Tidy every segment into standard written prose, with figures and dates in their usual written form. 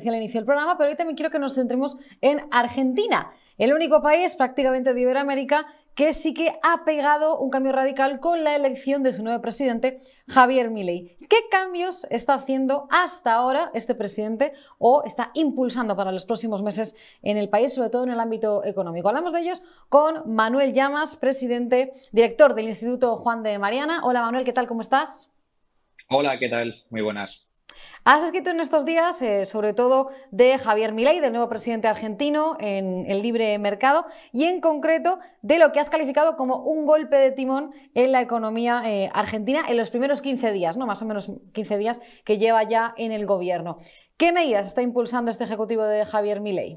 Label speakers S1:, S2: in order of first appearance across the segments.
S1: al inicio del programa, pero hoy también quiero que nos centremos en Argentina, el único país prácticamente de Iberoamérica que sí que ha pegado un cambio radical con la elección de su nuevo presidente, Javier Milei. ¿Qué cambios está haciendo hasta ahora este presidente o está impulsando para los próximos meses en el país, sobre todo en el ámbito económico? Hablamos de ellos con Manuel Llamas, director del Instituto Juan de Mariana. Hola Manuel, ¿qué tal? ¿Cómo estás?
S2: Hola, ¿qué tal? Muy buenas.
S1: Has escrito en estos días, sobre todo de Javier Milei, del nuevo presidente argentino en el libre mercado, y en concreto de lo que has calificado como un golpe de timón en la economía argentina en los primeros 15 días, ¿no? Más o menos 15 días que lleva ya en el gobierno. ¿Qué medidas está impulsando este ejecutivo de Javier Milei?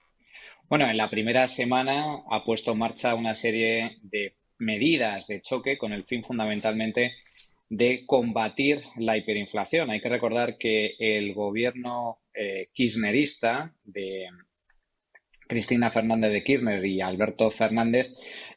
S2: Bueno, en la primera semana ha puesto en marcha una serie de medidas de choque con el fin fundamentalmente de combatir la hiperinflación. Hay que recordar que el gobierno kirchnerista de Cristina Fernández de Kirchner y Alberto Fernández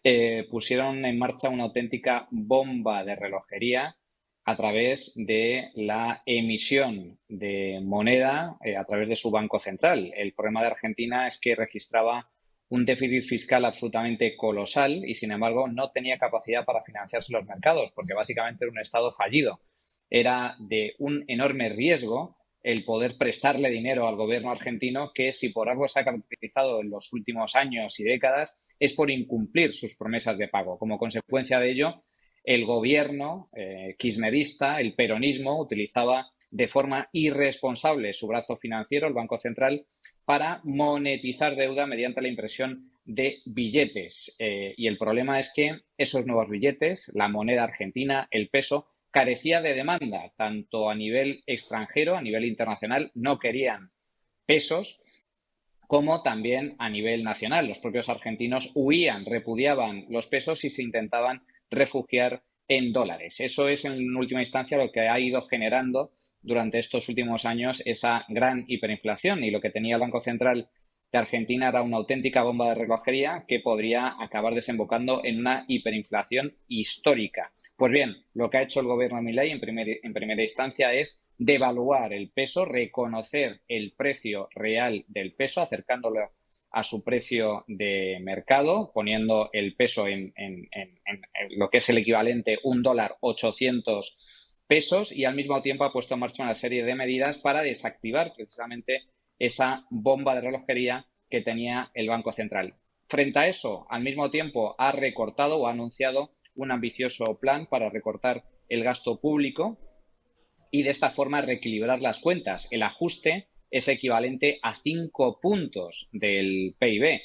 S2: pusieron en marcha una auténtica bomba de relojería a través de la emisión de moneda a través de su Banco Central. El problema de Argentina es que registraba un déficit fiscal absolutamente colosal y, sin embargo, no tenía capacidad para financiarse los mercados, porque básicamente era un Estado fallido. Era de un enorme riesgo el poder prestarle dinero al gobierno argentino, que si por algo se ha caracterizado en los últimos años y décadas es por incumplir sus promesas de pago. Como consecuencia de ello, el gobierno kirchnerista, el peronismo, utilizaba de forma irresponsable su brazo financiero, el Banco Central, para monetizar deuda mediante la impresión de billetes. Y el problema es que esos nuevos billetes, la moneda argentina, el peso, carecía de demanda, tanto a nivel extranjero, a nivel internacional, no querían pesos, como también a nivel nacional. Los propios argentinos huían, repudiaban los pesos y se intentaban refugiar en dólares. Eso es, en última instancia, lo que ha ido generando durante estos últimos años esa gran hiperinflación, y lo que tenía el Banco Central de Argentina era una auténtica bomba de relojería que podría acabar desembocando en una hiperinflación histórica. Pues bien, lo que ha hecho el gobierno de Milei en primera instancia es devaluar el peso, reconocer el precio real del peso, acercándolo a su precio de mercado, poniendo el peso en lo que es el equivalente $1.800, y al mismo tiempo ha puesto en marcha una serie de medidas para desactivar precisamente esa bomba de relojería que tenía el Banco Central. Frente a eso, al mismo tiempo ha recortado o ha anunciado un ambicioso plan para recortar el gasto público y de esta forma reequilibrar las cuentas. El ajuste es equivalente a 5 puntos del PIB.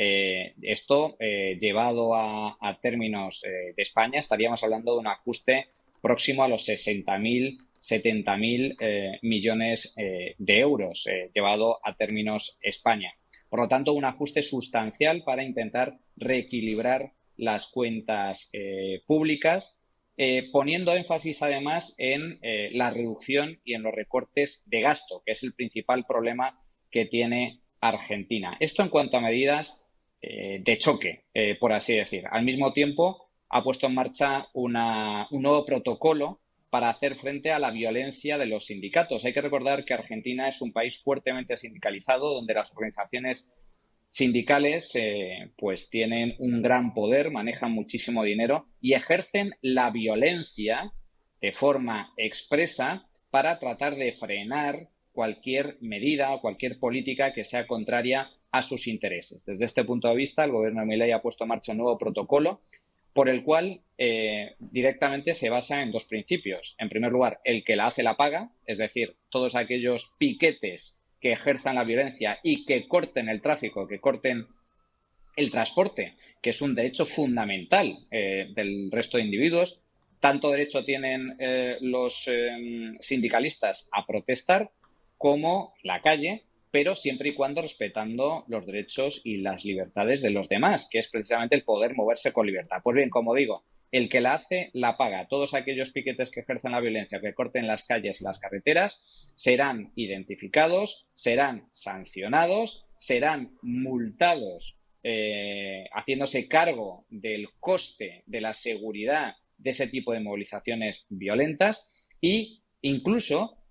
S2: Esto, llevado a términos de España, estaríamos hablando de un ajuste próximo a los 60.000, 70.000 millones de euros, llevado a términos España. Por lo tanto, un ajuste sustancial para intentar reequilibrar las cuentas públicas, poniendo énfasis además en la reducción y en los recortes de gasto, que es el principal problema que tiene Argentina. Esto en cuanto a medidas de choque, por así decir. Al mismo tiempo, ha puesto en marcha un nuevo protocolo para hacer frente a la violencia de los sindicatos. Hay que recordar que Argentina es un país fuertemente sindicalizado, donde las organizaciones sindicales pues tienen un gran poder, manejan muchísimo dinero y ejercen la violencia de forma expresa para tratar de frenar cualquier medida o cualquier política que sea contraria a sus intereses. Desde este punto de vista, el gobierno de Milei ha puesto en marcha un nuevo protocolo por el cual directamente se basa en dos principios. En primer lugar, el que la hace la paga, es decir, todos aquellos piquetes que ejerzan la violencia y que corten el tráfico, que corten el transporte, que es un derecho fundamental del resto de individuos. Tanto derecho tienen los sindicalistas a protestar como la calle, pero siempre y cuando respetando los derechos y las libertades de los demás, que es precisamente el poder moverse con libertad. Pues bien, como digo, el que la hace, la paga. Todos aquellos piquetes que ejercen la violencia, que corten las calles y las carreteras, serán identificados, serán sancionados, serán multados, haciéndose cargo del coste de la seguridad de ese tipo de movilizaciones violentas, y incluso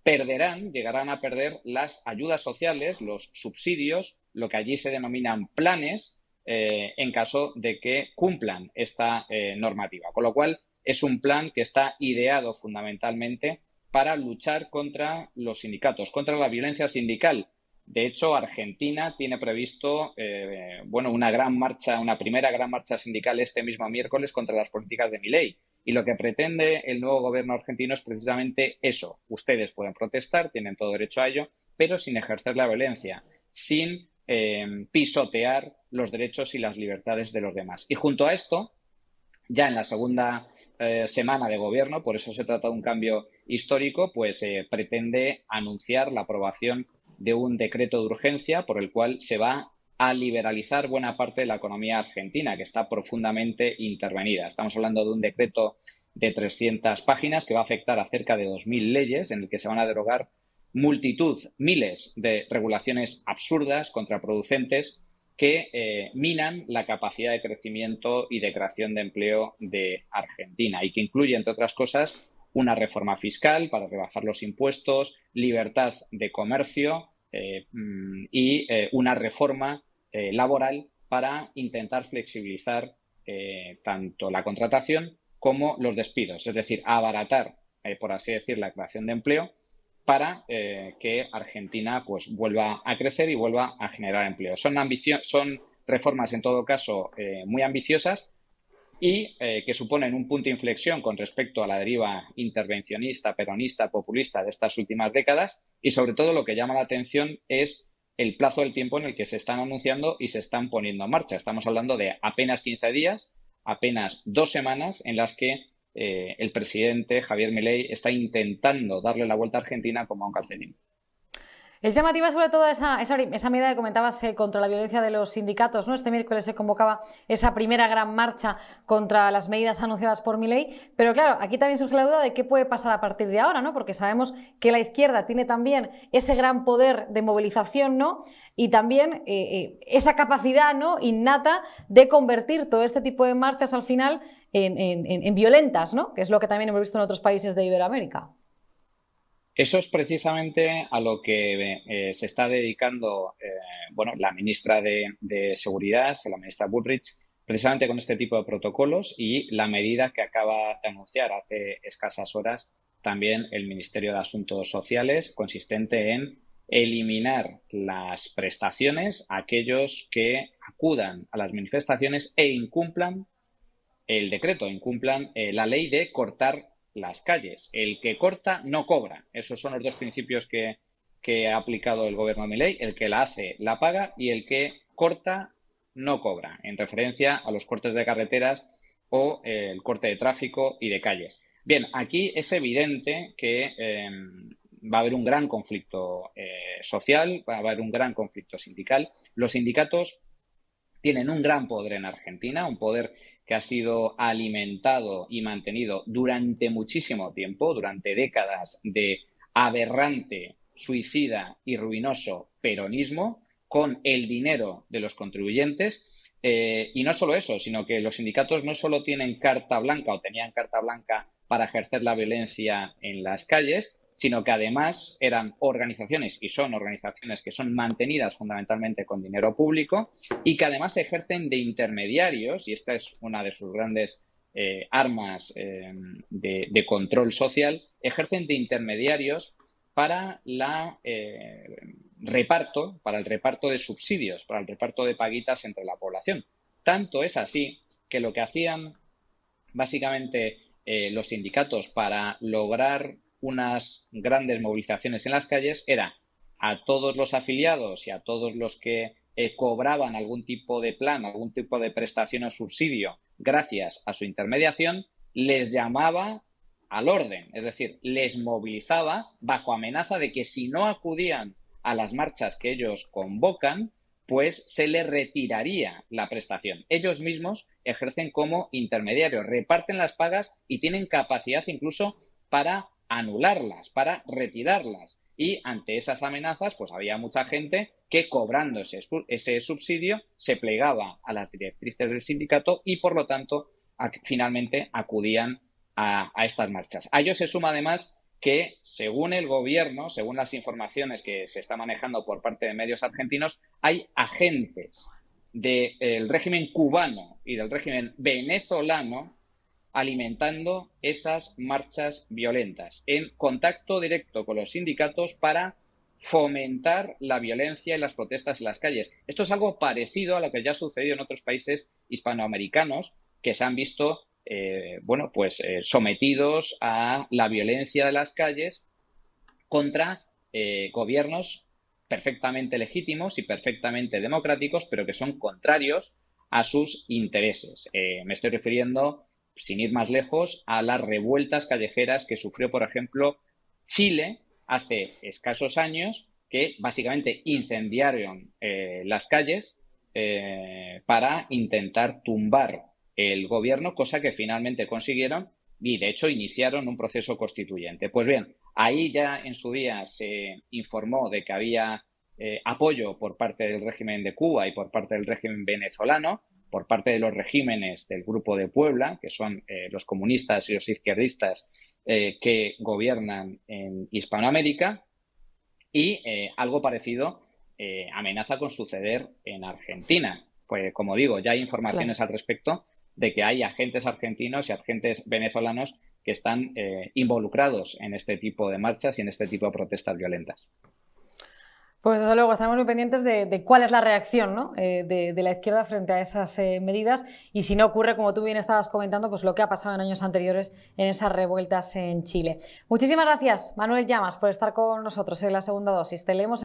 S2: llegarán a perder las ayudas sociales, los subsidios, lo que allí se denominan planes, en caso de que cumplan esta normativa. Con lo cual, es un plan que está ideado fundamentalmente para luchar contra los sindicatos, contra la violencia sindical. De hecho, Argentina tiene previsto una gran marcha, una primera gran marcha sindical este mismo miércoles contra las políticas de Milei. Y lo que pretende el nuevo gobierno argentino es precisamente eso. Ustedes pueden protestar, tienen todo derecho a ello, pero sin ejercer la violencia, sin pisotear los derechos y las libertades de los demás. Y junto a esto, ya en la segunda semana de gobierno, por eso se trata de un cambio histórico, pues pretende anunciar la aprobación de un decreto de urgencia por el cual se va a liberalizar buena parte de la economía argentina, que está profundamente intervenida. Estamos hablando de un decreto de 300 páginas que va a afectar a cerca de 2.000 leyes, en el que se van a derogar miles de regulaciones absurdas, contraproducentes, que minan la capacidad de crecimiento y de creación de empleo de Argentina y que incluye, entre otras cosas, una reforma fiscal para rebajar los impuestos, libertad de comercio y una reforma laboral para intentar flexibilizar tanto la contratación como los despidos, es decir, abaratar, por así decir, la creación de empleo para que Argentina pues vuelva a crecer y vuelva a generar empleo. Son reformas, en todo caso, muy ambiciosas y que suponen un punto de inflexión con respecto a la deriva intervencionista, peronista, populista de estas últimas décadas y, sobre todo, lo que llama la atención es el plazo del tiempo en el que se están anunciando y se están poniendo en marcha. Estamos hablando de apenas 15 días, apenas 2 semanas en las que el presidente Javier Milei está intentando darle la vuelta a Argentina como a un calcetín.
S1: Es llamativa sobre todo esa medida que comentabas contra la violencia de los sindicatos, ¿no? Este miércoles se convocaba esa primera gran marcha contra las medidas anunciadas por Milei, pero claro, aquí también surge la duda de qué puede pasar a partir de ahora, ¿no? Porque sabemos que la izquierda tiene también ese gran poder de movilización, ¿no? Y también esa capacidad, ¿no?, innata de convertir todo este tipo de marchas al final en violentas, ¿no? Que es lo que también hemos visto en otros países de Iberoamérica.
S2: Eso es precisamente a lo que se está dedicando la ministra de Seguridad, la ministra Bullrich, precisamente con este tipo de protocolos y la medida que acaba de anunciar hace escasas horas también el Ministerio de Asuntos Sociales, consistente en eliminar las prestaciones a aquellos que acudan a las manifestaciones e incumplan el decreto, incumplan la ley de cortar las calles. El que corta no cobra. Esos son los 2 principios que ha aplicado el gobierno de Milei. El que la hace la paga y el que corta no cobra, en referencia a los cortes de carreteras o el corte de tráfico y de calles. Bien, aquí es evidente que va a haber un gran conflicto social, va a haber un gran conflicto sindical. Los sindicatos tienen un gran poder en Argentina, un poder que ha sido alimentado y mantenido durante muchísimo tiempo, durante décadas de aberrante, suicida y ruinoso peronismo, con el dinero de los contribuyentes. Y no solo eso, sino que los sindicatos no solo tienen carta blanca o tenían carta blanca para ejercer la violencia en las calles, sino que además eran organizaciones y son organizaciones que son mantenidas fundamentalmente con dinero público y que además ejercen de intermediarios, y esta es una de sus grandes armas de control social, ejercen de intermediarios para el reparto de subsidios, para el reparto de paguitas entre la población. Tanto es así que lo que hacían básicamente los sindicatos para lograr unas grandes movilizaciones en las calles era a todos los afiliados y a todos los que cobraban algún tipo de plan, algún tipo de prestación o subsidio gracias a su intermediación, les llamaba al orden, es decir, les movilizaba bajo amenaza de que si no acudían a las marchas que ellos convocan, pues se les retiraría la prestación. Ellos mismos ejercen como intermediarios, reparten las pagas y tienen capacidad incluso para anularlas, para retirarlas. Y ante esas amenazas, pues había mucha gente que cobrando ese subsidio se plegaba a las directrices del sindicato y, por lo tanto, finalmente acudían a estas marchas. A ello se suma además que, según el gobierno, según las informaciones que se está manejando por parte de medios argentinos, hay agentes del régimen cubano y del régimen venezolano alimentando esas marchas violentas, en contacto directo con los sindicatos para fomentar la violencia y las protestas en las calles. Esto es algo parecido a lo que ya ha sucedido en otros países hispanoamericanos que se han visto sometidos a la violencia de las calles contra gobiernos perfectamente legítimos y perfectamente democráticos, pero que son contrarios a sus intereses. Me estoy refiriendo, sin ir más lejos, a las revueltas callejeras que sufrió, por ejemplo, Chile hace escasos años, que básicamente incendiaron las calles para intentar tumbar el gobierno, cosa que finalmente consiguieron y, de hecho, iniciaron un proceso constituyente. Pues bien, ahí ya en su día se informó de que había apoyo por parte del régimen de Cuba y por parte del régimen venezolano, por parte de los regímenes del Grupo de Puebla, que son los comunistas y los izquierdistas que gobiernan en Hispanoamérica, y algo parecido amenaza con suceder en Argentina. Pues, como digo, ya hay informaciones al respecto de que hay agentes argentinos y agentes venezolanos que están involucrados en este tipo de marchas y en este tipo de protestas violentas.
S1: Pues desde luego estaremos muy pendientes de cuál es la reacción, ¿no? de la izquierda frente a esas medidas, y si no ocurre, como tú bien estabas comentando, pues lo que ha pasado en años anteriores en esas revueltas en Chile. Muchísimas gracias, Manuel Llamas, por estar con nosotros en la segunda dosis. Te leemos